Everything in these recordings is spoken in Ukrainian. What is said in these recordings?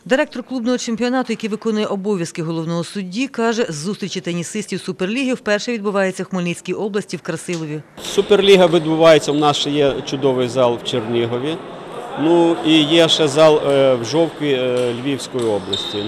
Директор клубного чемпіонату, який виконує обов'язки головного судді, каже, зустрічі тенісистів Суперліги вперше відбуваються в Хмельницькій області в Красилові. Суперліга відбувається, у нас ще є чудовий зал в Чернігові, і є ще зал в Жовкві Львівської області.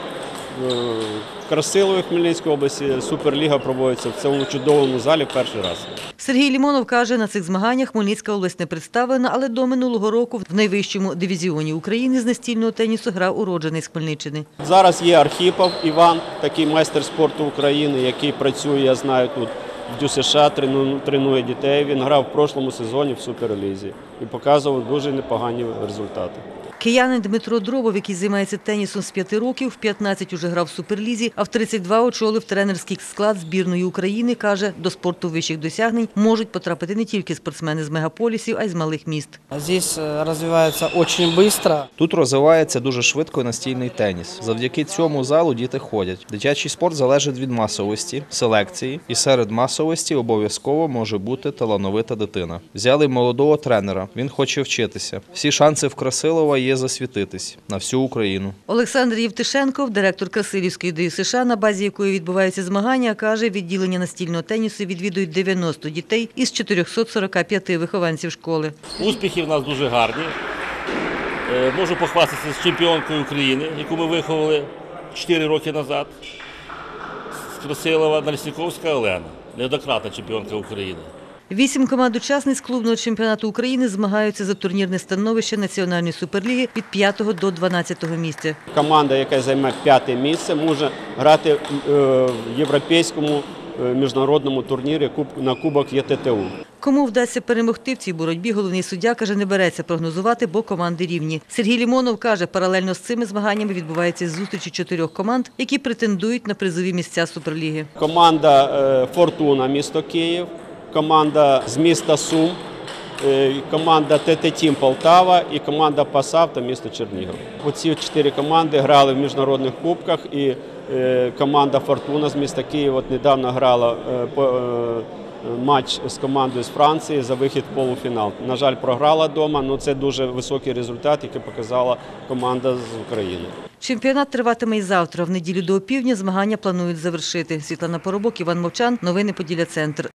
В Красилові, Хмельницькій області Суперліга проводиться в цьому чудовому залі перший раз. Сергій Лімонов каже, на цих змаганнях Хмельницька область не представлена, але до минулого року в найвищому дивізіоні України з настільного тенісу грав уродженець Хмельниччини. Зараз є Архіпов Іван, такий майстер спорту України, який працює, я знаю, тут в ДЮСШ, тренує дітей. Він грав в прошлому сезоні в Суперлізі і показував дуже непогані результати. Киянин Дмитро Дробов, який займається тенісом з 5 років, в 15 уже грав в Суперлізі, а в 32 очолив тренерський склад збірної України, каже, до спорту вищих досягнень можуть потрапити не тільки спортсмени з мегаполісів, а й з малих міст. Тут розвивається дуже швидко настільний теніс. Завдяки цьому залу діти ходять. Дитячий спорт залежить від масовості, селекції, і серед масовості обов'язково може бути талановита дитина. Взяли молодого тренера, він хоче вчитися. Всі шанси в Красилова є засвітитись на всю Україну. Олександр Євтушенков, директор Красилівської ДЮСШ, на базі якої відбуваються змагання, каже, відділення настільного тенісу відвідують 90 дітей із 445 вихованців школи. Успіхи в нас дуже гарні. Можу похвастатися з чемпіонкою України, яку ми виховали 4 роки назад, з Красилова, Налісніковська Олена, неоднократна чемпіонка України. 8 команд-учасниць клубного чемпіонату України змагаються за турнірне становище Національної суперліги від 5 до 12 місця. Команда, яка займе 5-те місце, може грати в європейському міжнародному турнірі на Кубок ЄТТУ. Кому вдасться перемогти в цій боротьбі, головний суддя, каже, не береться прогнозувати, бо команди рівні. Сергій Лімонов каже, паралельно з цими змаганнями відбуваються зустрічі 4 команд, які претендують на призові місця Суперліги. Команда «Фортуна» місто Київ, команда з міста Сум, команда ТТ-Тім Полтава і команда «Пасавто» місто Чернігів. Оці 4 команди грали в міжнародних кубках, і команда «Фортуна» з міста Київ недавно грала матч з командою з Франції за вихід в полуфінал. На жаль, програла вдома, але це дуже високий результат, який показала команда з України. Чемпіонат триватиме і завтра. В неділю до опівдня змагання планують завершити. Світлана Поробок, Іван Мовчан. Новини Поділля Центр.